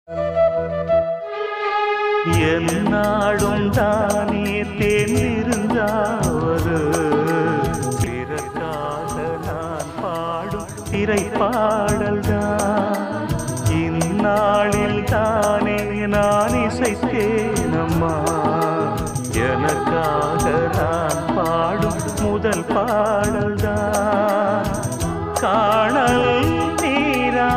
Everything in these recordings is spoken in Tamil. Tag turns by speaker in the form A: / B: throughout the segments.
A: என்னாடும் தானே தேர்ந்திருந்தாவது பிறக்காக நான் பாடும் திரைப்பாடல்தான் இந்நாளில் தானே நான் இசைத்தேனம்மா எனக்காக நான் பாடும் முதல் பாடல்தான் காணல் நீரா.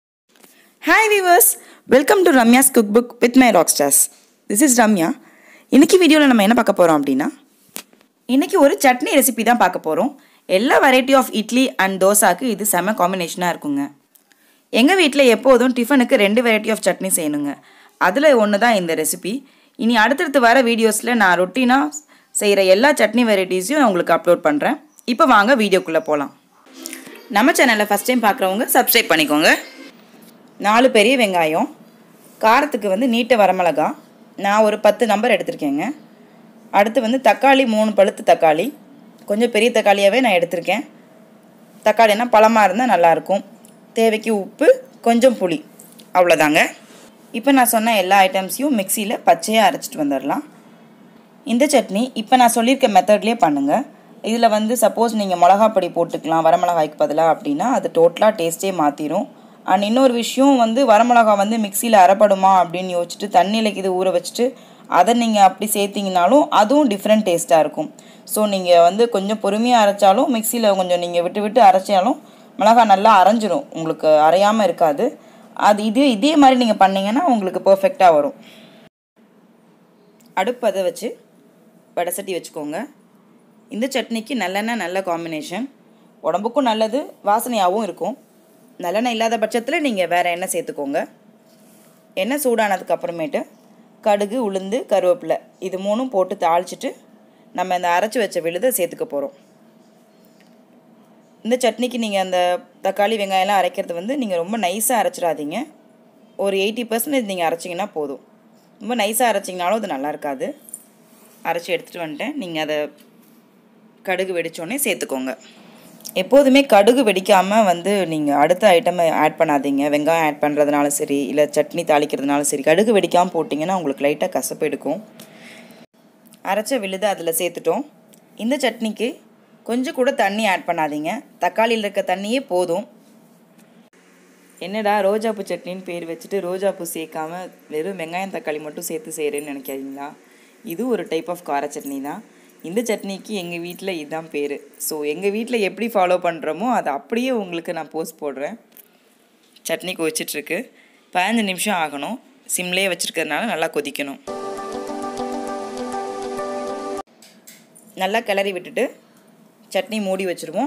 B: Hi viewers, welcome to Ramya's cookbook with my rockstars. This is Ramya. இன்னைக்கு வீடியோவில் நம்ம என்ன பார்க்க போகிறோம் அப்படின்னா இன்றைக்கி ஒரு சட்னி ரெசிபி தான் பார்க்க போகிறோம். எல்லா வெரைட்டி ஆஃப் இட்லி அண்ட் தோசாக்கு இது செம காம்பினேஷனாக இருக்குங்க. எங்கள் வீட்டில் எப்போதும் டிஃபனுக்கு 2 வெரைட்டி ஆஃப் சட்னி செய்யணுங்க. அதில் ஒன்று தான் இந்த ரெசிபி. இனி அடுத்தடுத்து வர வீடியோஸில் நான் ரொட்டீனாக செய்கிற எல்லா சட்னி வெரைட்டிஸையும் நான் உங்களுக்கு அப்லோட் பண்ணுறேன். இப்போ வாங்க வீடியோக்குள்ளே போகலாம். நம்ம சேனலை ஃபஸ்ட் டைம் பார்க்குறவங்க சப்ஸ்கிரைப் பண்ணிக்கோங்க. 4 பெரிய வெங்காயம், காரத்துக்கு வந்து நீட்ட வரமிளகா, நான் ஒரு 10 நம்பர் எடுத்திருக்கேங்க. அடுத்து வந்து தக்காளி 3 பழுத்து தக்காளி, கொஞ்சம் பெரிய தக்காளியாகவே நான் எடுத்திருக்கேன். தக்காளினா பழமாக இருந்தால் நல்லாயிருக்கும். தேவைக்கு உப்பு, கொஞ்சம் புளி, அவ்வளோதாங்க. இப்போ நான் சொன்ன எல்லா ஐட்டம்ஸையும் மிக்சியில் பச்சையாக அரைச்சிட்டு வந்துடலாம். இந்த சட்னி இப்போ நான் சொல்லியிருக்க மெத்தட்லேயே பண்ணுங்கள். இதில் வந்து சப்போஸ் நீங்கள் மிளகாப்பொடி போட்டுக்கலாம் வரமிளகாய்க்கு பதிலாக அப்படின்னா அது டோட்டலாக டேஸ்ட்டே மாற்றிடும். அண்ட் இன்னொரு விஷயம் வந்து வரமிளகா வந்து மிக்சியில் அரைப்படுமா அப்படின்னு யோசிச்சுட்டு தண்ணியில் இது ஊற வச்சுட்டு அதை நீங்கள் அப்படி சேர்த்திங்கனாலும் அதுவும் டிஃப்ரெண்ட் டேஸ்ட்டாக இருக்கும். ஸோ நீங்கள் வந்து கொஞ்சம் பொறுமையாக அரைச்சாலும் மிக்சியில் கொஞ்சம் நீங்கள் விட்டு விட்டு அரைச்சாலும் மிளகா நல்லா அரைஞ்சிரும், உங்களுக்கு அரையாமல் இருக்காது. அது இதே மாதிரி நீங்கள் பண்ணிங்கன்னா உங்களுக்கு பர்ஃபெக்டாக வரும். அடுப்பு அதை வச்சு வடை சட்டி வச்சுக்கோங்க. இந்த சட்னிக்கு நல்லெண்ணெய் நல்ல காம்பினேஷன், உடம்புக்கும் நல்லது, வாசனையாகவும் இருக்கும். நல்லெண்ணெய் இல்லாத பட்சத்தில் நீங்கள் வேறு எண்ணெய் சேர்த்துக்கோங்க. எண்ணெய் சூடானதுக்கு அப்புறமேட்டு கடுகு, உளுந்து, கருவேப்பிலை இது 3 போட்டு தாளிச்சிட்டு நம்ம இந்த அரைச்சி வச்ச விழுதை சேர்த்துக்க போகிறோம். இந்த சட்னிக்கு நீங்கள் அந்த தக்காளி வெங்காயம்லாம் அரைக்கிறது வந்து நீங்கள் ரொம்ப நைஸாக அரைச்சிடாதீங்க. ஒரு 80% நீங்கள் அரைச்சிங்கன்னா போதும். ரொம்ப நைஸாக அரைச்சிங்கனாலும் அது நல்லா இருக்காது. அரைச்சி எடுத்துகிட்டு வந்துட்டேன். நீங்கள் அதை கடுகு வெடித்தோடனே சேர்த்துக்கோங்க. எப்போதுமே கடுகு வெடிக்காமல் வந்து நீங்கள் அடுத்த ஐட்டமை ஆட் பண்ணாதீங்க. வெங்காயம் ஆட் பண்ணுறதுனாலும் சரி, இல்லை சட்னி தாளிக்கிறதுனாலும் சரி, கடுகு வெடிக்காமல் போட்டிங்கன்னா உங்களுக்கு லைட்டாக கசப்பு எடுக்கும். அரைச்ச விழுதை அதில் சேர்த்துட்டோம். இந்த சட்னிக்கு கொஞ்சம் கூட தண்ணி ஆட் பண்ணாதீங்க, தக்காளியில் இருக்க தண்ணியே போதும். என்னடா ரோஜாப்பூ சட்னின்னு பேர் வச்சுட்டு ரோஜாப்பூ சேர்க்காமல் வெறும் வெங்காயம் தக்காளி மட்டும் சேர்த்து செய்கிறேன்னு நினைக்காதீங்களா? இது ஒரு டைப் ஆஃப் கார சட்னி தான். இந்த சட்னிக்கு எங்கள் வீட்டில் இதுதான் பேர். ஸோ எங்கள் வீட்டில் எப்படி ஃபாலோ பண்ணுறோமோ அதை அப்படியே உங்களுக்கு நான் போஸ்ட் போடுறேன். சட்னி கொதிச்சிட்ருக்கு. 15 நிமிஷம் ஆகணும். சிம்லேயே வச்சுருக்கிறதுனால நல்லா கொதிக்கணும். நல்லா கிளறி விட்டுட்டு சட்னி மூடி வச்சுருவோம்.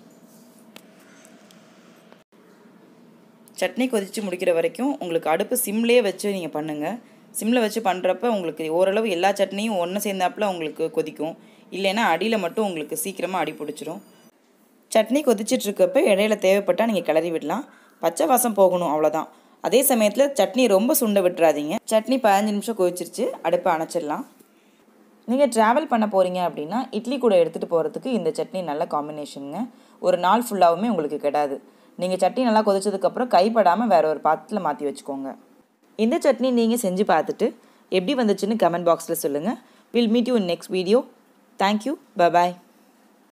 B: சட்னி கொதித்து முடிக்கிற வரைக்கும் உங்களுக்கு அடுப்பு சிம்லேயே வச்சு நீங்கள் பண்ணுங்கள். சிம்மில் வச்சு பண்ணுறப்ப உங்களுக்கு ஓரளவு எல்லா சட்னியும் ஒன்று சேர்ந்தாப்பில் உங்களுக்கு கொதிக்கும். இல்லைன்னா அடியில் மட்டும் உங்களுக்கு சீக்கிரமாக அடி பிடிச்சிரும். சட்னி கொதிச்சிட்ருக்கப்போ இடையில தேவைப்பட்டால் நீங்கள் கிளறி விடலாம். பச்சை வாசம் போகணும், அவ்வளோதான். அதே சமயத்தில் சட்னி ரொம்ப சுண்ட விட்டுறாதீங்க. சட்னி 15 நிமிஷம் கொதிச்சிருச்சு, அடுப்பை அணைச்சிடலாம். நீங்கள் ட்ராவல் பண்ண போகிறீங்க அப்படின்னா இட்லி கூட எடுத்துகிட்டு போகிறதுக்கு இந்த சட்னி நல்ல காம்பினேஷனுங்க. ஒரு நாள் ஃபுல்லாகவுமே உங்களுக்கு கெடாது. நீங்கள் சட்னி நல்லா கொதிச்சதுக்கப்புறம் கைப்படாமல் வேறு ஒரு பாத்திரத்தில் மாற்றி வச்சுக்கோங்க. இந்த சட்னி நீங்கள் செஞ்சு பார்த்துட்டு எப்படி வந்துச்சுன்னு கமெண்ட் பாக்ஸில் சொல்லுங்கள். Will meet you in next video. Thank you. Bye bye.